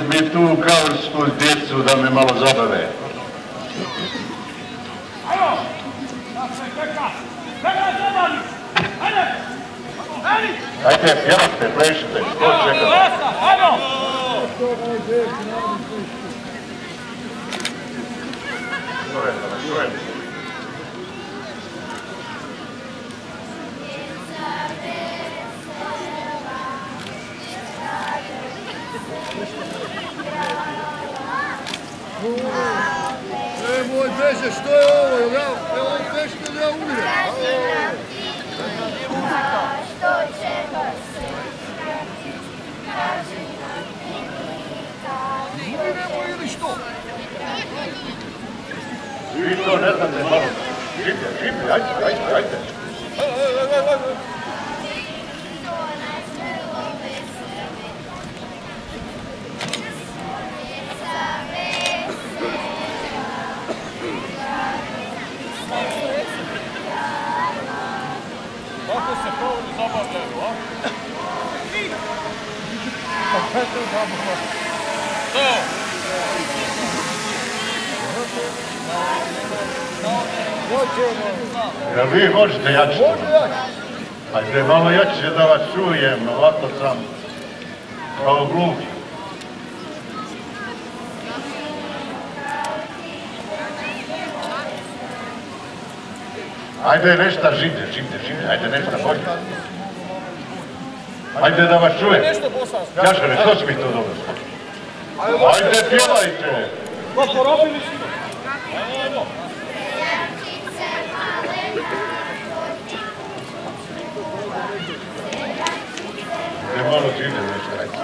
mi tu kaursku djecu da me malo zabave. Ajde, pjevate, plešite, što čekate? Moj Beže, što je ovo? Je ovo teško ili ja umijem? Umiremo ili što? Vi to ne znate malo. Žipi, ajde. Kako se povodi zabavljaju, a? To! Ja vi možete jače? Ajde malo jače da vas čujem, ovako sam kao glup. Ajde nešto živde, ajde nešto bolje. Ajde da vas čujem. Jašare, što će mi to dobro? Ajde, pjevajte. Pa porobili smo. Ajde malo živde nešto, ajde.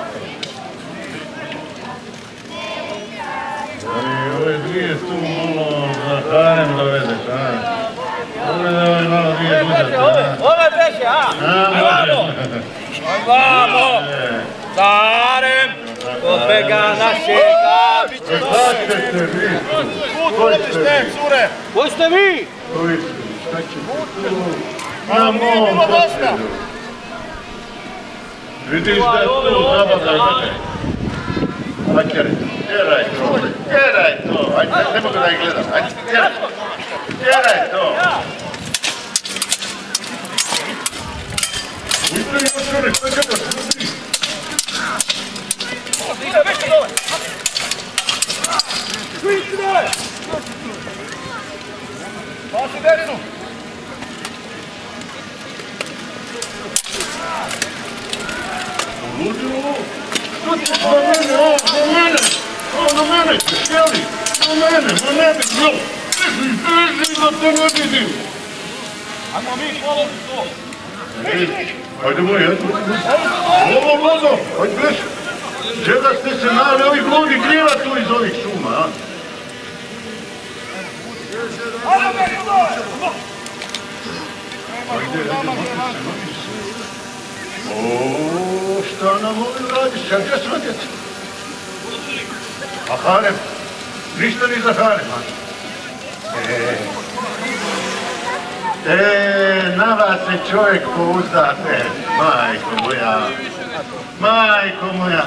Ove dvije tu malo za harem dovedeš, a? Malo dvije budete, a? Ove beže, a? Ajmo! Ajmo! Zarem! Odbega našega, bit će dobro! Šta ćete vi? Putolište, cure! Ko ste vi? Koji ste? Šta ćete tu? Na mom posljedu! Vidiš da je tu zabavljaj, ajde. Tjeraj to! Ajde, ne mogu da ih gledam, ajde, tjeraj to! Ujte ima čovjek, šta gledaš, ljudi? Svići dole! Pasi derinu! Ludilo! Što ti do mene, do mene, šeli, do mene, ma ne bi bilo! Beži, da te ne vidim! Ajmo mi, hvala mi to! Ajde moj, ajde. Ovo, Lozo, ajde beži! Čega ste se nali ovih ljudi kriva tu iz ovih šuma, a? Ajde, mati se. Ooo, šta nam ovdje radiš? Ja gdje smo djeca? A harem? Ništa ni za harem, a? Na vas se čovjek pouzdate, majko moja.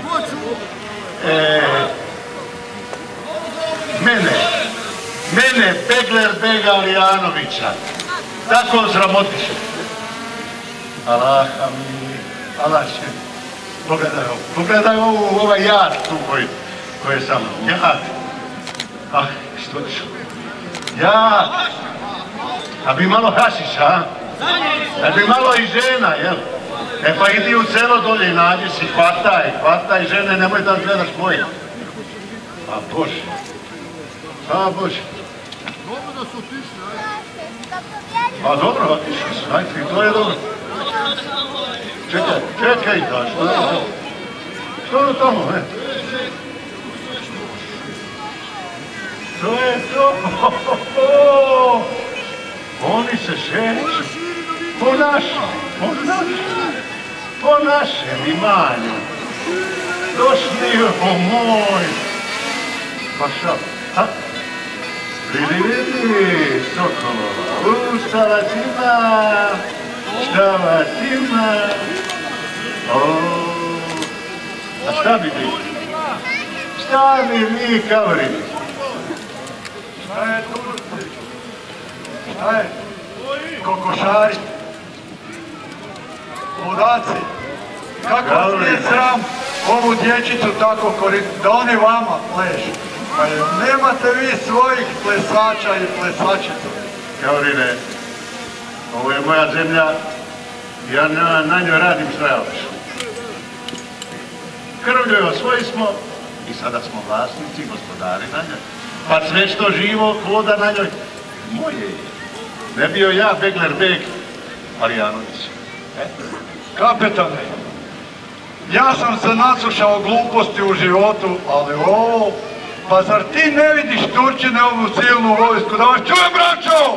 Mene, Pegler Bega Lijanovića, tako sramotiše. Allah će, pogledaj ovaj jad tu koji sam, jad. Ah, što ću? Jad! Da bi malo hašiša, a? Da bi malo i žena, jel? E pa idi u selo dolje i nađi si, hvataj žene, nemoj da gledaš moje. A Bože. Dobro da su otišli, ajde. Pa dobro, otišli su, ajde, i to je dobro. Čekaj, da, što je to? Što je tamo, ne? Što je to? Oni se šeću. Po našem imanju. Došli po moj. Pa šta? Ha? Vidi, Sokolova. Šta vas ima? A šta bi bilo? Stani mi Kavrini. Šta je tu? Šta je? Kokošari. Ludaci. Kako vas nije sram ovu dječicu tako koristiti, da oni vama plešu? Pa nemate vi svojih plesača i plesačica. Kavrine, ovo je moja zemlja, ja na njoj radim što ja hoću. Krvlju je osvoji smo i sada smo vlasnici, gospodari na njoj. Pa sve što živo hoda na njoj, moje je. Ne bio ja Begler Beg, ali Janović. Kapetane, ja sam se naslušao gluposti u životu, ali ovo, pa zar ti ne vidiš Turčine ovu silnu vojsku, da vas čujem, braćo?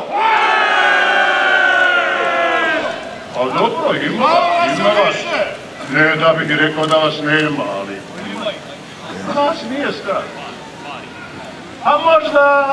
A dobro, ima vas. Ne da bih rekao da vas nema, ali nas nije strah. A možda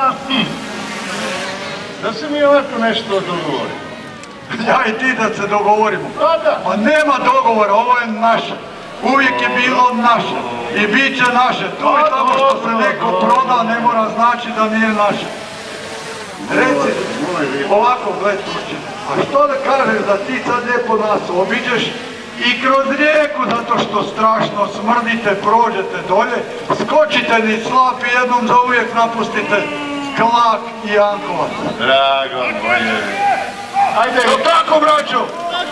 da se mi ovako nešto dogovorimo. Ja i ti da se dogovorimo. A da. Pa nema dogovora, ovo je naše. Uvijek je bilo naše i bit će naše. To je tamo što se neko proda ne mora znači da nije naše. Reci, ovako gled Turčine, a što da kažeš da ti sad lijepo nas obiđeš i kroz rijeku, zato što strašno smrdite, prođete dolje, skočite niz slap i jednom za uvijek napustite Klak i Jankovac. Drago moje. Ajde. Što tako, braćo?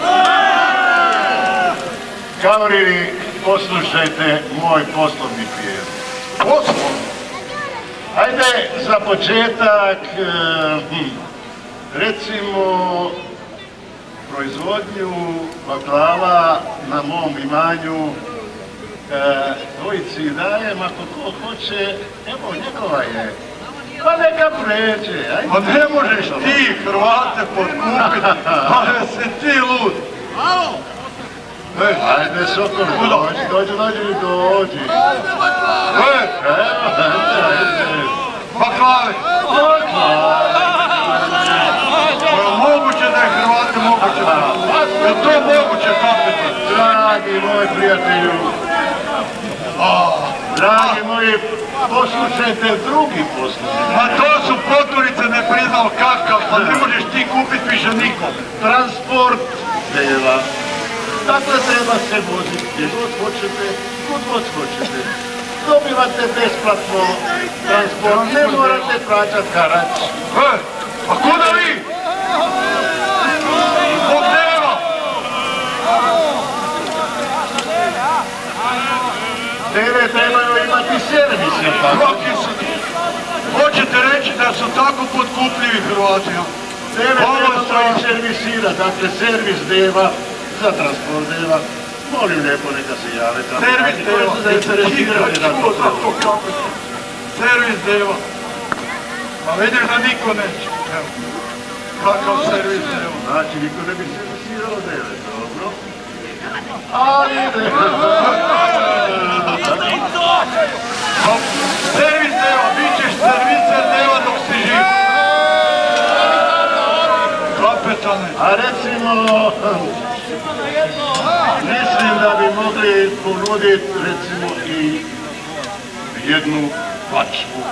Kavrini, poslušajte moj poslovni prijedlog. Poslovni? Ajde, za početak, recimo, proizvodnju baklava na mom imanju dvojici dajem, ako ko hoće, evo njegova je. Pa neka pređe, ajde. Pa ne možeš ti Hrvate potkupiti, pa si ti lud. Ajde, Sokol, dođi. Baklave. Moguće da je Hrvate moguće. Je to moguće, kapitan? Dragi moj prijatelju, dragi moji, poslušajte drugi poslušaj. Ma to su poturice, ne priznao kakav, pa ne možeš ti kupiti više nikom. Transport deva. Dakle, treba se voziti gdje god hoćete, kud god hoćete. Dobivate besplatno transport, ne morate plaćati harač. A kuda vi? Zbog deva! Deve trebaju imati servis, je tako? Hoćete reći da su tako potkupljivi Hrvati? Deve trebaju servisirati, dakle servis deva za transport deva. Molim lijepo, neka se jave tamo. Servis deva. Servis deva. Pa vidiš da niko neće. Evo. Kakav servis deva. Znači, niko ne bi servisirao deve, dobro. Ali Servis deva, bit ćeš serviser deva dok si živ. Kapetane. A recimo, mislim da bi mogli ponuditi recimo i jednu pačku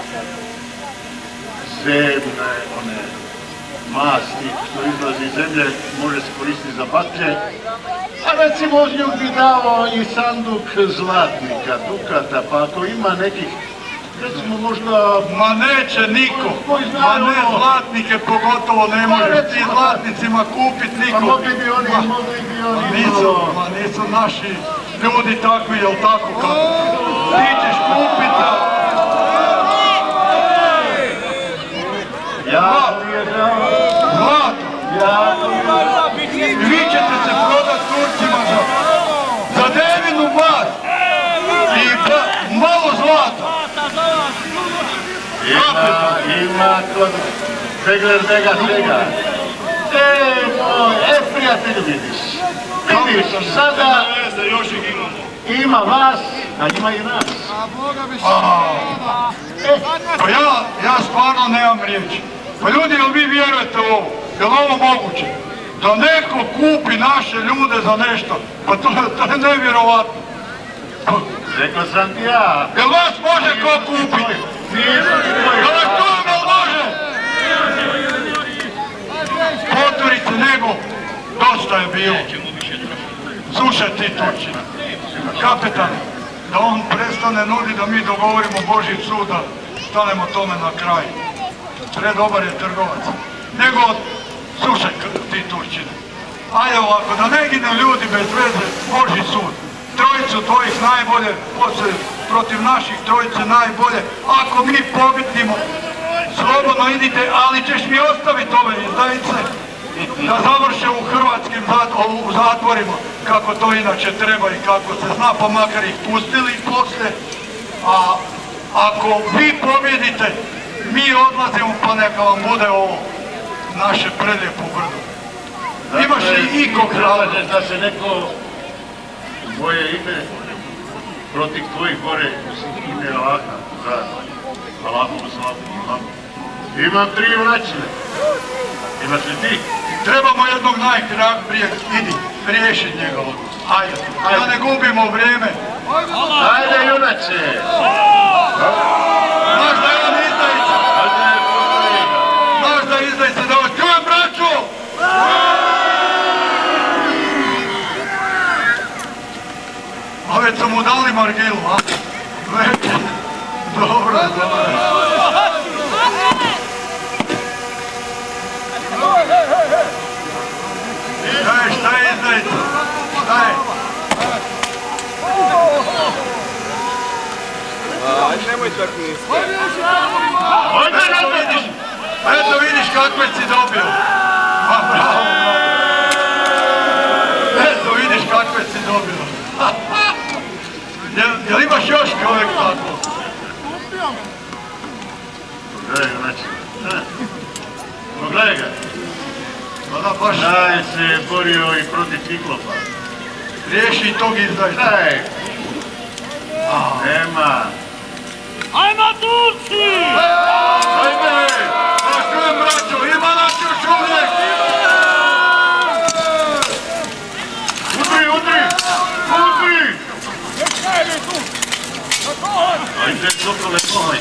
zemne, one masti što izlazi iz zemlje, može se koristiti za baklje. A recimo uz nju bi dao i sanduk zlatnika, dukata, pa ako ima nekih, recimo možda... Ma neće niko, ma ne zlatnike pogotovo ne može ti zlatnicima kupit niko. Pa mogli bi oni. Nisu naši ljudi takvi, jel tako kako? Ti ćeš kupit zlato. I vi ćete se prodat Turcima za devinu mast i malo zlata. Ima kod Begler Bega svega. Prijatelju, vidiš, sada ima vas, a ima i nas. Pa ja stvarno nemam riječi. Pa ljudi, jel vi vjerujete u ovo? Jel ovo moguće? Da neko kupi naše ljude za nešto? Pa to je nevjerovatno. Rekao sam ti ja. Jel vas može ko kupiti? Jel vas to može? Poturice nego, dosta je bilo. Slušaj ti Turčina, kapetan, da on prestane nudi da mi dogovorimo Božji sud, da stanemo tome na kraj. Predobar je trgovac. Nego, slušaj ti Turčina, ajde ovako, da ne gine ljudi bez veze, Božji sud. Trojicu tvojih najbolje, poslije protiv naših trojice najbolje, ako mi pobitimo, slobodno idite, ali ćeš mi ostaviti ove izdajice da završe u hrvatskim zatvorima, kako to inače treba i kako se zna, pa makar ih pustili poslije. A ako vi pobjedite, mi odlazimo, pa neka vam bude ovo naše prelijepo brdo. Imaš li ikog razloga? Da se neko moje ime protiv tvojih gore ime Allaha za Allahovu slavu. Imam 3 vraćine. Imaš li ti? Trebamo jednog najhrabrijeg, idi, riješi njega ovdje. Ajde, da ne gubimo vrijeme. Ajde, junače! Znaš da je on izdajica? Znaš da je izdajica, da vas čujem, braću! A već su mu dali Margilu, a? Već, dobro. Šta je izdajica? Šta je? Ajde, nemoj tako nisko. Eto vidiš kakve si dobio. Bravo. Eto vidiš kakve si dobio. Jel imaš još čovjek tako? Pogledaj ga, znači. Pogledaj ga. Baš Daj se borio i protiv Ciklopa. riješi tog izdajica. Daj! Nema! Ajmo Turci! Ajme! Pa čujem, braćo, ima nas još uvijek! Udri! Ajde, Sokole, pohaj!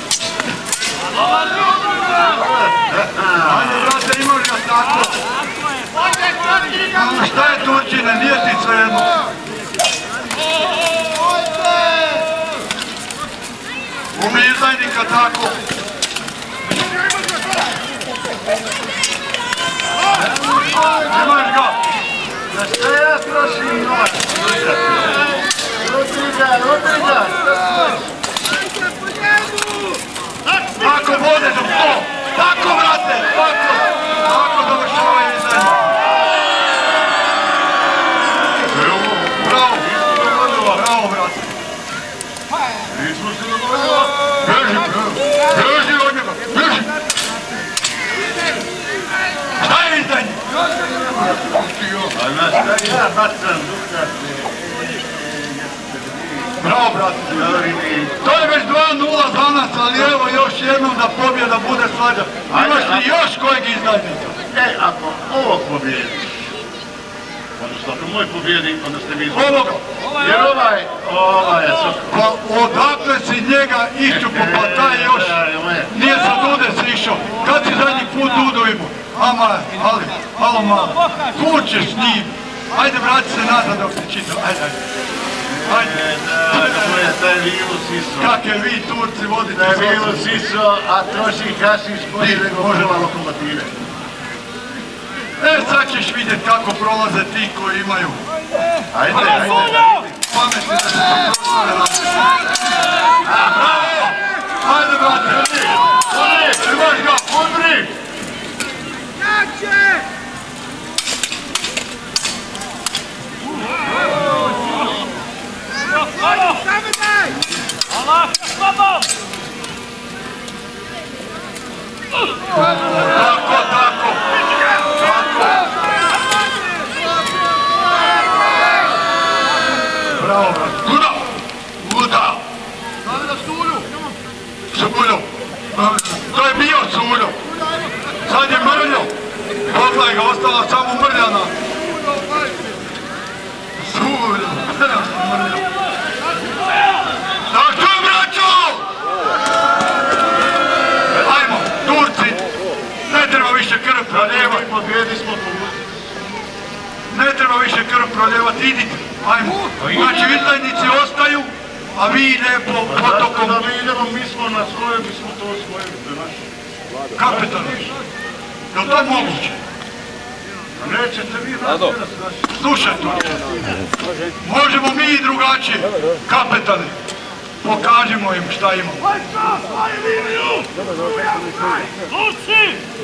Ajde, brate, imaš ga tako! Šta je Turčine, nije ti svejedno? Umi izdajnika tako! Imaš ga! Na šta ja trošim novac? Rodri ga! Tako vode do to! Tako, brate! Tako dovršavaju izdajnik! Bravo, brate! Nismo se dogovorili! Beži od njega! Beži! Šta je izdajnik? A na šta ja bacam Dukat? Bravo, brate! To je već 2:0 za nas, ali evo još jednom da pobjeda bude svađa. Imaš li još kojeg izdajnika? Ako ovo pobjedi, odnosno ako moj pobjedi, onda ste vi izgledali. Ovoga! Jer ovaj je Sokol. Pa odakle si njega išćupo, pa taj još nije sa Dude si išao. Kad si zadnji put Dudu imao? Ama, ali, malo malo. Kud ćeš s njim? Ajde, vrati se nazad dok se čita. Ajde. Taj vilu siso. Kakve vi Turci vodite? Taj vilu siso, a troši hašiš bolje nego moževa lokomotive. Sad ćeš vidjeti kako prolaze ti koji imaju. Ajde. Pametni da se proslave na... Bravo! Ajde, brate! Imaš ga! Udri! Jače! Allah, slabo! Tako! Bravo, brate! Luda! Stavi na Sulju! Sulju! To je bio Sulju! Sad je Mrljo! Pogledaj ga, ostala samo Mrljana! Sulju! Mrljo! Ne treba više krv proljevati, idite, ajmo. Znači izdajnici ostaju, a vi lijepo potokom. Da mi idemo, mi smo na svoje, mi smo to osvojili, to je naše. Kapetane, je li to moguće? Nećete vi vratiti nas naši. Slušajte, možemo mi i drugačije, kapetane. Pokažimo im šta imamo. Luci!